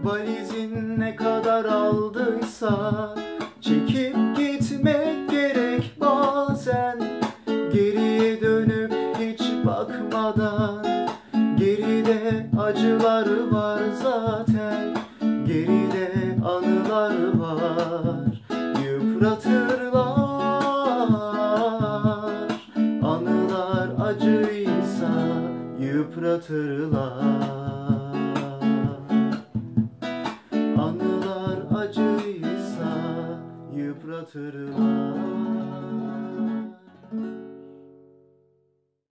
Valizin ne kadar aldıysa çekip gitmek gerek bazen. Geriye dönüp hiç bakmadan, geride acılar var zaten, geride anılar var. Yıpratırlar, anılar acıysa yıpratırlar.